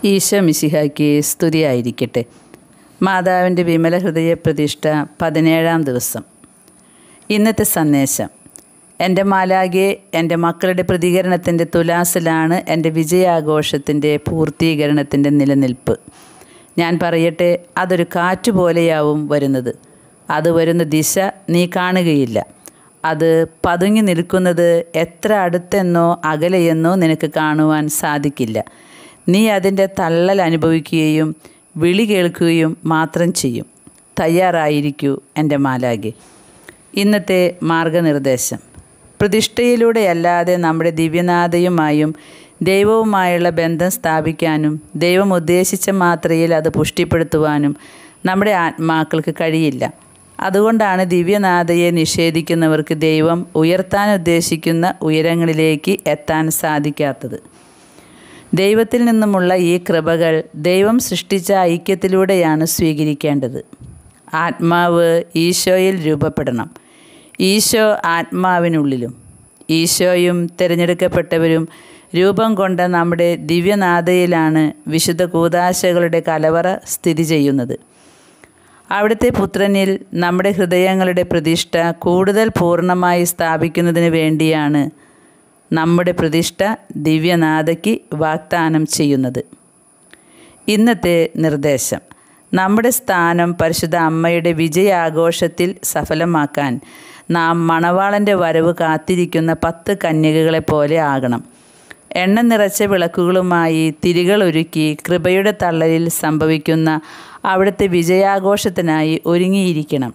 ഈശോ മിശിഹായ്ക്ക് സ്തുതിയായിരിക്കട്ടെ. മാതാവിൻ്റെ വിമല ഹൃദയ പ്രതിഷ്ഠ 17-ാം ദിവസം. ഇന്നത്തെ സന്ദേശം: എൻ്റെ മാലാഖയെ, എൻ്റെ മക്കളുടെ പ്രതികരണത്തിൻ്റെ തുലാസിലാണ് എൻ്റെ വിജയാഘോഷത്തിൻ്റെ പൂർത്തീകരണത്തിൻ്റെ നിലനിൽപ്പ്. ഞാൻ പറയട്ടെ, അതൊരു കാറ്റുപോലെയാവും വരുന്നത്. അത് വരുന്ന ദിശ നീ കാണുകയില്ല. അത് പതുങ്ങി നിൽക്കുന്നത് എത്ര അടുത്തെന്നോ അകലെയെന്നോ നിനക്ക് കാണുവാൻ സാധിക്കില്ല. നീ അതിൻ്റെ തള്ളൽ അനുഭവിക്കുകയും വിളി കേൾക്കുകയും മാത്രം ചെയ്യും. തയ്യാറായിരിക്കൂ എൻ്റെ മാലാഖേ. ഇന്നത്തെ മാർഗനിർദ്ദേശം: പ്രതിഷ്ഠയിലൂടെയല്ലാതെ നമ്മുടെ ദിവ്യനാഥയുമായും ദൈവവുമായുള്ള ബന്ധം സ്ഥാപിക്കാനും ദൈവം ഉദ്ദേശിച്ച മാത്രയിൽ അത് പുഷ്ടിപ്പെടുത്തുവാനും നമ്മുടെ ആത്മാക്കൾക്ക് കഴിയില്ല. അതുകൊണ്ടാണ് ദിവ്യനാഥയെ നിഷേധിക്കുന്നവർക്ക് ദൈവം ഉയർത്താൻ ഉദ്ദേശിക്കുന്ന ഉയരങ്ങളിലേക്ക് എത്താൻ സാധിക്കാത്തത്. ദൈവത്തിൽ നിന്നുമുള്ള ഈ കൃപകൾ ദൈവം സൃഷ്ടിച്ച ഐക്യത്തിലൂടെയാണ് സ്വീകരിക്കേണ്ടത്. ആത്മാവ് ഈശോയിൽ രൂപപ്പെടണം. ഈശോ ആത്മാവിനുള്ളിലും. ഈശോയും തിരഞ്ഞെടുക്കപ്പെട്ടവരും രൂപം കൊണ്ട നമ്മുടെ ദിവ്യനാഥയിലാണ് വിശുദ്ധ കൂദാശകളുടെ കലവറ സ്ഥിതി ചെയ്യുന്നത്. അവിടുത്തെ പുത്രനിൽ നമ്മുടെ ഹൃദയങ്ങളുടെ പ്രതിഷ്ഠ കൂടുതൽ പൂർണ്ണമായി സ്ഥാപിക്കുന്നതിന് വേണ്ടിയാണ് നമ്മുടെ പ്രതിഷ്ഠ ദിവ്യനാഥയ്ക്ക് വാഗ്ദാനം ചെയ്യുന്നത്. ഇന്നത്തെ നിർദ്ദേശം: നമ്മുടെ സ്ഥാനം പരിശുദ്ധ അമ്മയുടെ വിജയാഘോഷത്തിൽ സഫലമാക്കാൻ നാം മണവാളൻ്റെ വരവ് കാത്തിരിക്കുന്ന 10 കന്യകകളെ പോലെ ആകണം. എണ്ണ നിറച്ച വിളക്കുകളുമായി തിരികൾ ഒരുക്കി കൃപയുടെ തള്ളലിൽ സംഭവിക്കുന്ന അവിടുത്തെ വിജയാഘോഷത്തിനായി ഒരുങ്ങിയിരിക്കണം.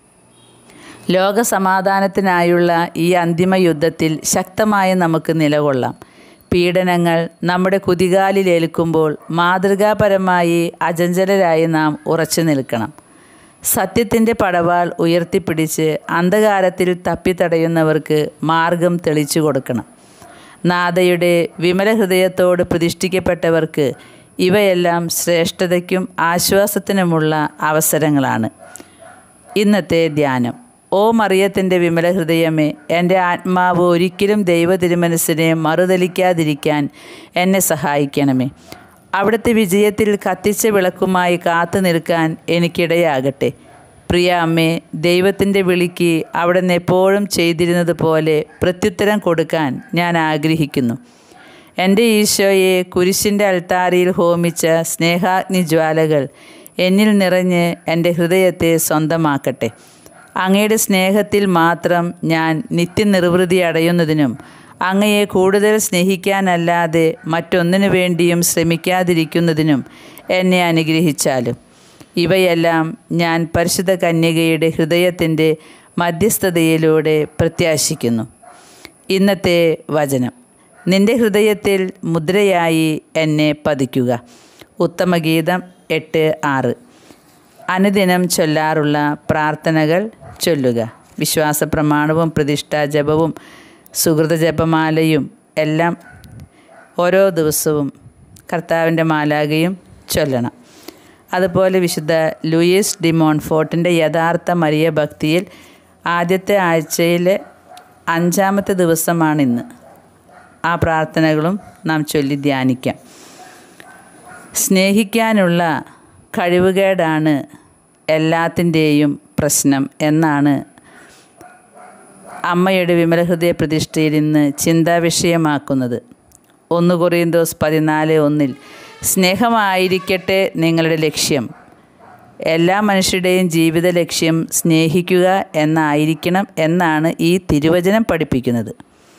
ലോകസമാധാനത്തിനായുള്ള ഈ അന്തിമ യുദ്ധത്തിൽ ശക്തമായി നമുക്ക് നിലകൊള്ളാം. പീഡനങ്ങൾ നമ്മുടെ കുതികാലിലേൽക്കുമ്പോൾ മാതൃകാപരമായി അചഞ്ചലരായി നാം ഉറച്ചു നിൽക്കണം. സത്യത്തിൻ്റെ പടവാൾ ഉയർത്തിപ്പിടിച്ച് അന്ധകാരത്തിൽ തപ്പിത്തടയുന്നവർക്ക് മാർഗം തെളിച്ചു കൊടുക്കണം. നാഥയുടെ വിമല ഹൃദയത്തോട് പ്രതിഷ്ഠിക്കപ്പെട്ടവർക്ക് ഇവയെല്ലാം ശ്രേഷ്ഠതയ്ക്കും ആശ്വാസത്തിനുമുള്ള അവസരങ്ങളാണ്. ഇന്നത്തെ ധ്യാനം: ഓ മറിയത്തിൻ്റെ വിമല ഹൃദയമേ, എൻ്റെ ആത്മാവ് ഒരിക്കലും ദൈവ തിരുമനസ്സിനെ മറുതലിക്കാതിരിക്കാൻ എന്നെ സഹായിക്കണമേ. അവിടുത്തെ വിജയത്തിൽ കത്തിച്ച വിളക്കുമായി കാത്തു നിൽക്കാൻ എനിക്കിടയാകട്ടെ. പ്രിയ അമ്മേ, ദൈവത്തിൻ്റെ വിളിക്ക് അവിടുന്ന് എപ്പോഴും ചെയ്തിരുന്നത് പോലെ പ്രത്യുത്തരം കൊടുക്കാൻ ഞാൻ ആഗ്രഹിക്കുന്നു. എൻ്റെ ഈശോയെ, കുരിശിൻ്റെ അൾത്താരയിൽ ഹോമിച്ച സ്നേഹാഗ്നി ജ്വാലകൾ എന്നിൽ നിറഞ്ഞ് എൻ്റെ ഹൃദയത്തെ സ്വന്തമാക്കട്ടെ. അങ്ങയുടെ സ്നേഹത്തിൽ മാത്രം ഞാൻ നിത്യനിർവൃതി അടയുന്നതിനും അങ്ങയെ കൂടുതൽ സ്നേഹിക്കാനല്ലാതെ മറ്റൊന്നിനു വേണ്ടിയും ശ്രമിക്കാതിരിക്കുന്നതിനും എന്നെ അനുഗ്രഹിച്ചാലും. ഇവയെല്ലാം ഞാൻ പരിശുദ്ധ കന്യകയുടെ ഹൃദയത്തിൻ്റെ മധ്യസ്ഥതയിലൂടെ പ്രത്യാശിക്കുന്നു. ഇന്നത്തെ വചനം: നിൻ്റെ ഹൃദയത്തിൽ മുദ്രയായി എന്നെ പതിക്കുക. ഉത്തമഗീതം 8:6. അനുദിനം ചൊല്ലാറുള്ള പ്രാർത്ഥനകൾ ചൊല്ലുക. വിശ്വാസപ്രമാണവും പ്രതിഷ്ഠാജപവും സുഹൃതജപമാലയും എല്ലാം ഓരോ ദിവസവും കർത്താവിൻ്റെ മാലാഖയും ചൊല്ലണം. അതുപോലെ വിശുദ്ധ ലൂയിസ് ഡി മോൺഫോർട്ടിൻ്റെ യഥാർത്ഥ മരിയ ഭക്തിയിൽ ആദ്യത്തെ ആഴ്ചയിലെ 5-ാമത്തെ ദിവസമാണിന്ന്. ആ പ്രാർത്ഥനകളും നാം ചൊല്ലി ധ്യാനിക്കാം. സ്നേഹിക്കാനുള്ള കഴിവുകേടാണ് എല്ലാത്തിൻ്റെയും പ്രശ്നം എന്നാണ് അമ്മയുടെ വിമലഹൃദയ പ്രതിഷ്ഠയിൽ ഇന്ന് ചിന്താവിഷയമാക്കുന്നത്. 1 കൊറിന്തോസ് 14:1 സ്നേഹമായിരിക്കട്ടെ നിങ്ങളുടെ ലക്ഷ്യം. എല്ലാ മനുഷ്യരുടെയും ജീവിത ലക്ഷ്യം സ്നേഹിക്കുക എന്നായിരിക്കണം എന്നാണ് ഈ തിരുവചനം പഠിപ്പിക്കുന്നത്.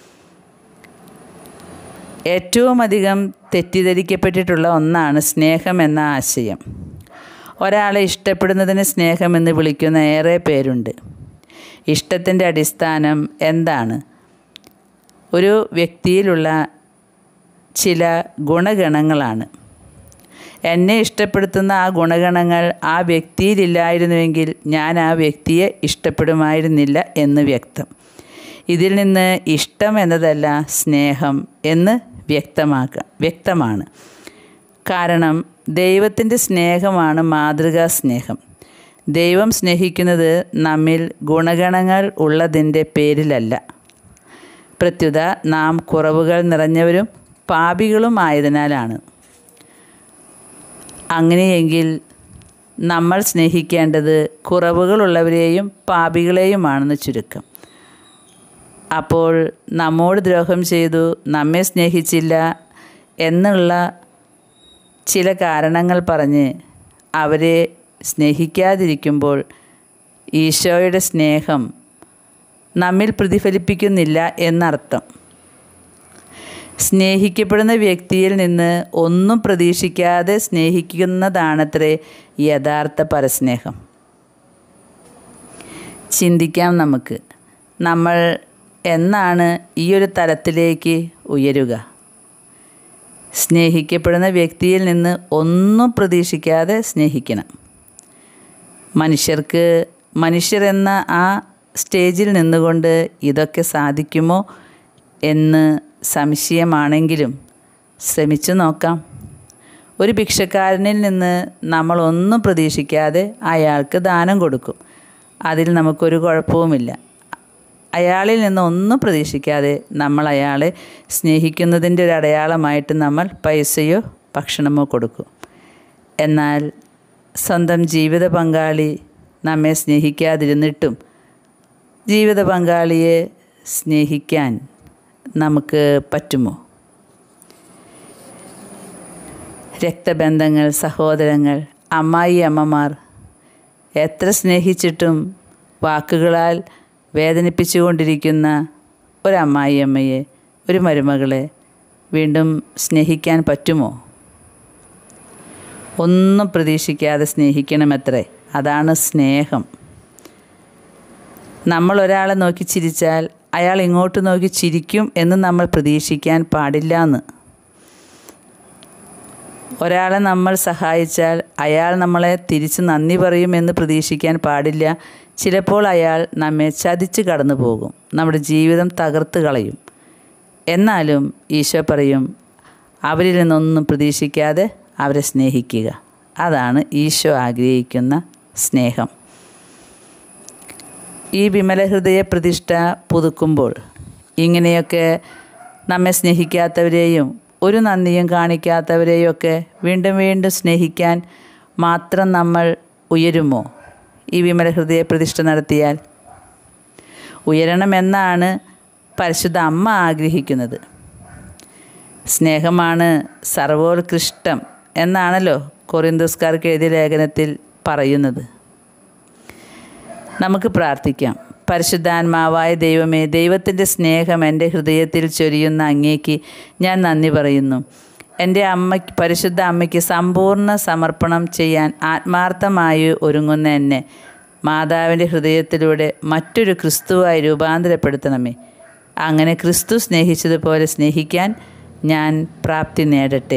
ഏറ്റവും അധികം തെറ്റിദ്ധരിക്കപ്പെട്ടിട്ടുള്ള ഒന്നാണ് സ്നേഹം എന്ന ആശയം. ഒരാളെ ഇഷ്ടപ്പെടുന്നതിന് സ്നേഹമെന്ന് വിളിക്കുന്ന ഏറെ പേരുണ്ട്. ഇഷ്ടത്തിൻ്റെ അടിസ്ഥാനം എന്താണ്? ഒരു വ്യക്തിയിലുള്ള ചില ഗുണഗണങ്ങളാണ്. എന്നെ ഇഷ്ടപ്പെടുത്തുന്ന ആ ഗുണഗണങ്ങൾ ആ വ്യക്തിയിലില്ലായിരുന്നുവെങ്കിൽ ഞാൻ ആ വ്യക്തിയെ ഇഷ്ടപ്പെടുമായിരുന്നില്ല എന്ന് ഇതിൽ നിന്ന് ഇഷ്ടം എന്നതല്ല സ്നേഹം എന്ന് വ്യക്തമാണ്. കാരണം ദൈവത്തിൻ്റെ സ്നേഹമാണ് മാതൃകാ സ്നേഹം. ദൈവം സ്നേഹിക്കുന്നത് നമ്മിൽ ഗുണഗണങ്ങൾ ഉള്ളതിൻ്റെ പേരിലല്ല. പ്രത്യുത നാം കുറവുകൾ നിറഞ്ഞവരും പാപികളും ആയതിനാലാണ്. അങ്ങനെയെങ്കിൽ നമ്മൾ സ്നേഹിക്കേണ്ടത് കുറവുകളുള്ളവരെയും പാപികളെയുമാണെന്ന് ചുരുക്കം. അപ്പോൾ നമ്മോട് ദ്രോഹം ചെയ്തു, നമ്മെ സ്നേഹിച്ചില്ല എന്നുള്ള ചില കാരണങ്ങൾ പറഞ്ഞ് അവരെ സ്നേഹിക്കാതിരിക്കുമ്പോൾ ഈശോയുടെ സ്നേഹം നമ്മിൽ പ്രതിഫലിപ്പിക്കുന്നില്ല എന്നർത്ഥം. സ്നേഹിക്കപ്പെടുന്ന വ്യക്തിയിൽ നിന്ന് ഒന്നും പ്രതീക്ഷിക്കാതെ സ്നേഹിക്കുന്നതാണത്രേ യഥാർത്ഥ പരസ്നേഹം. ചിന്തിക്കാം നമുക്ക്, നമ്മൾ എന്നാണ് ഈ ഒരു തലത്തിലേക്ക് ഉയരുക? സ്നേഹിക്കപ്പെടുന്ന വ്യക്തിയിൽ നിന്ന് ഒന്നും പ്രതീക്ഷിക്കാതെ സ്നേഹിക്കണം. മനുഷ്യർ എന്ന ആ സ്റ്റേജിൽ നിന്നുകൊണ്ട് ഇതൊക്കെ സാധിക്കുമോ എന്ന് സംശയമാണെങ്കിലും ശ്രമിച്ചു നോക്കാം. ഒരു ഭിക്ഷക്കാരനിൽ നിന്ന് നമ്മൾ ഒന്നും പ്രതീക്ഷിക്കാതെ അയാൾക്ക് ദാനം കൊടുക്കും. അതിൽ നമുക്കൊരു കുഴപ്പവുമില്ല. അയാളിൽ നിന്ന് ഒന്നും പ്രതീക്ഷിക്കാതെ നമ്മൾ അയാളെ സ്നേഹിക്കുന്നതിൻ്റെ ഒരു അടയാളമായിട്ട് നമ്മൾ പൈസയോ ഭക്ഷണമോ കൊടുക്കും. എന്നാൽ സ്വന്തം ജീവിത പങ്കാളി നമ്മെ സ്നേഹിക്കാതിരുന്നിട്ടും ജീവിത പങ്കാളിയെ സ്നേഹിക്കാൻ നമുക്ക് പറ്റുമോ? രക്തബന്ധങ്ങൾ, സഹോദരങ്ങൾ, അമ്മായിയമ്മമാർ എത്ര സ്നേഹിച്ചിട്ടും വാക്കുകളാൽ വേദനിപ്പിച്ചുകൊണ്ടിരിക്കുന്ന ഒരമ്മായിയമ്മയെ, ഒരു മരുമകളെ വീണ്ടും സ്നേഹിക്കാൻ പറ്റുമോ? ഒന്നും പ്രതീക്ഷിക്കാതെ സ്നേഹിക്കണമത്രേ. അതാണ് സ്നേഹം. നമ്മൾ ഒരാളെ നോക്കി ചിരിച്ചാൽ അയാൾ ഇങ്ങോട്ട് നോക്കി ചിരിക്കും എന്ന് നമ്മൾ പ്രതീക്ഷിക്കാൻ പാടില്ല എന്ന്. ഒരാളെ നമ്മൾ സഹായിച്ചാൽ അയാൾ നമ്മളെ തിരിച്ച് നന്ദി പറയുമെന്ന് പ്രതീക്ഷിക്കാൻ പാടില്ല. ചിലപ്പോൾ അയാൾ നമ്മെ ചതിച്ച് കടന്നു പോകും, നമ്മുടെ ജീവിതം തകർത്ത് കളയും. എന്നാലും ഈശോ പറയും, അവരിൽ നിന്നൊന്നും പ്രതീക്ഷിക്കാതെ അവരെ സ്നേഹിക്കുക. അതാണ് ഈശോ ആഗ്രഹിക്കുന്ന സ്നേഹം. ഈ വിമലഹൃദയ പ്രതിഷ്ഠ പുതുക്കുമ്പോൾ ഇങ്ങനെയൊക്കെ നമ്മെ സ്നേഹിക്കാത്തവരെയും ഒരു നന്ദിയും കാണിക്കാത്തവരെയൊക്കെ വീണ്ടും വീണ്ടും സ്നേഹിക്കാൻ മാത്രം നമ്മൾ ഉയരുമോ? ഈ വിമലഹൃദയ പ്രതിഷ്ഠ നടത്തിയാൽ ഉയരണമെന്നാണ് പരിശുദ്ധ അമ്മ ആഗ്രഹിക്കുന്നത്. സ്നേഹമാണ് സർവോത്കൃഷ്ടം എന്നാണല്ലോ കൊറിന്തോസ്കാർക്ക് എഴുതിയ ലേഖനത്തിൽ പറയുന്നത്. നമുക്ക് പ്രാർത്ഥിക്കാം. പരിശുദ്ധാത്മാവായ ദൈവമേ, ദൈവത്തിൻ്റെ സ്നേഹം എൻ്റെ ഹൃദയത്തിൽ ചൊരിയുന്ന അങ്ങേക്ക് ഞാൻ നന്ദി പറയുന്നു. എൻ്റെ പരിശുദ്ധ അമ്മയ്ക്ക് സമ്പൂർണ്ണ സമർപ്പണം ചെയ്യാൻ ആത്മാർത്ഥമായി ഒരുങ്ങുന്ന എന്നെ മാതാവിൻ്റെ ഹൃദയത്തിലൂടെ മറ്റൊരു ക്രിസ്തുവായി രൂപാന്തരപ്പെടുത്തണമേ. അങ്ങനെ ക്രിസ്തു സ്നേഹിച്ചതുപോലെ സ്നേഹിക്കാൻ ഞാൻ പ്രാപ്തി നേടട്ടെ.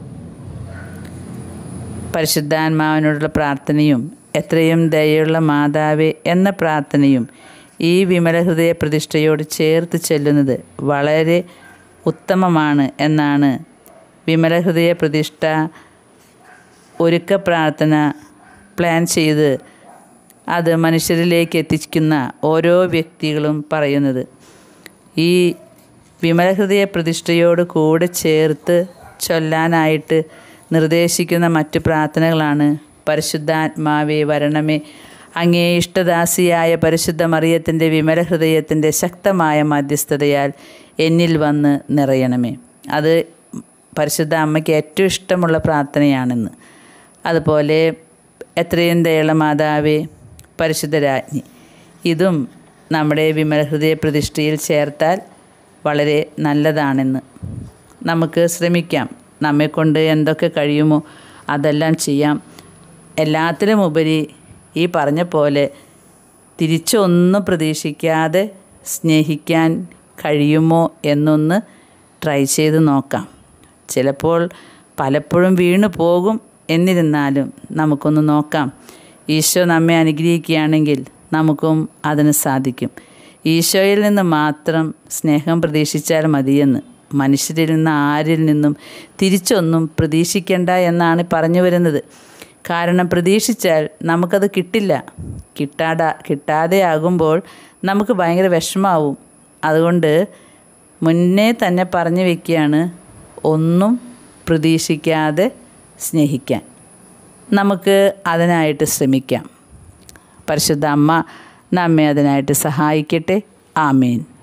പരിശുദ്ധാത്മാവിനോടുള്ള പ്രാർത്ഥനയും എത്രയും ദയുള്ള മാതാവേ എന്ന പ്രാർത്ഥനയും ഈ വിമലഹൃദയ പ്രതിഷ്ഠയോട് ചേർത്ത് ചെല്ലുന്നത് വളരെ ഉത്തമമാണ് എന്നാണ് വിമലഹൃദയ പ്രതിഷ്ഠ ഒരുക്ക പ്രാർത്ഥന പ്ലാൻ ചെയ്ത് അത് മനുഷ്യരിലേക്ക് എത്തിക്കുന്ന ഓരോ വ്യക്തികളും പറയുന്നത്. ഈ വിമലഹൃദയ പ്രതിഷ്ഠയോട് കൂടെ ചേർത്ത് ചൊല്ലാനായിട്ട് നിർദ്ദേശിക്കുന്ന മറ്റു പ്രാർത്ഥനകളാണ്: പരിശുദ്ധാത്മാവേ വരണമേ, അങ്ങേ ഇഷ്ടദാസിയായ പരിശുദ്ധ മറിയത്തിൻ്റെ വിമല ഹൃദയത്തിൻ്റെ ശക്തമായ മധ്യസ്ഥതയാൽ എന്നിൽ വന്ന് നിറയണമേ. അത് പരിശുദ്ധ അമ്മയ്ക്ക് ഏറ്റവും ഇഷ്ടമുള്ള പ്രാർത്ഥനയാണെന്ന്. അതുപോലെ എത്രയും ദയുള്ള മാതാവേ പരിശുദ്ധ രാജ്ഞി, ഇതും നമ്മുടെ വിമല ഹൃദയ പ്രതിഷ്ഠയിൽ ചേർത്താൽ വളരെ നല്ലതാണെന്ന് നമുക്ക് ശ്രമിക്കാം. നമ്മെക്കൊണ്ട് എന്തൊക്കെ കഴിയുമോ അതെല്ലാം ചെയ്യാം. എല്ലാത്തിലും ഉപരി ഈ പറഞ്ഞ പോലെ തിരിച്ചൊന്നും പ്രതീക്ഷിക്കാതെ സ്നേഹിക്കാൻ കഴിയുമോ എന്നൊന്ന് ട്രൈ ചെയ്ത് നോക്കാം. ചിലപ്പോൾ പലപ്പോഴും വീണു പോകും. എന്നിരുന്നാലും നമുക്കൊന്ന് നോക്കാം. ഈശോ നമ്മെ അനുഗ്രഹിക്കുകയാണെങ്കിൽ നമുക്കും അതിന് സാധിക്കും. ഈശോയിൽ നിന്ന് മാത്രം സ്നേഹം പ്രതീക്ഷിച്ചാൽ മതിയെന്ന്, മനുഷ്യരിൽ നിന്ന് ആരിൽ നിന്നും തിരിച്ചൊന്നും പ്രതീക്ഷിക്കേണ്ട എന്നാണ് പറഞ്ഞു വരുന്നത്. കാരണം പ്രതീക്ഷിച്ചാൽ നമുക്കത് കിട്ടില്ല. കിട്ടാതെ ആകുമ്പോൾ നമുക്ക് ഭയങ്കര വിഷമാവും. അതുകൊണ്ട് മുന്നേ തന്നെ പറഞ്ഞു വയ്ക്കുകയാണ്, ഒന്നും പ്രതീക്ഷിക്കാതെ സ്നേഹിക്കാൻ. നമുക്ക് അതിനായിട്ട് ശ്രമിക്കാം. പരിശുദ്ധ അമ്മ നമ്മെ അതിനായിട്ട് സഹായിക്കട്ടെ. ആമേൻ.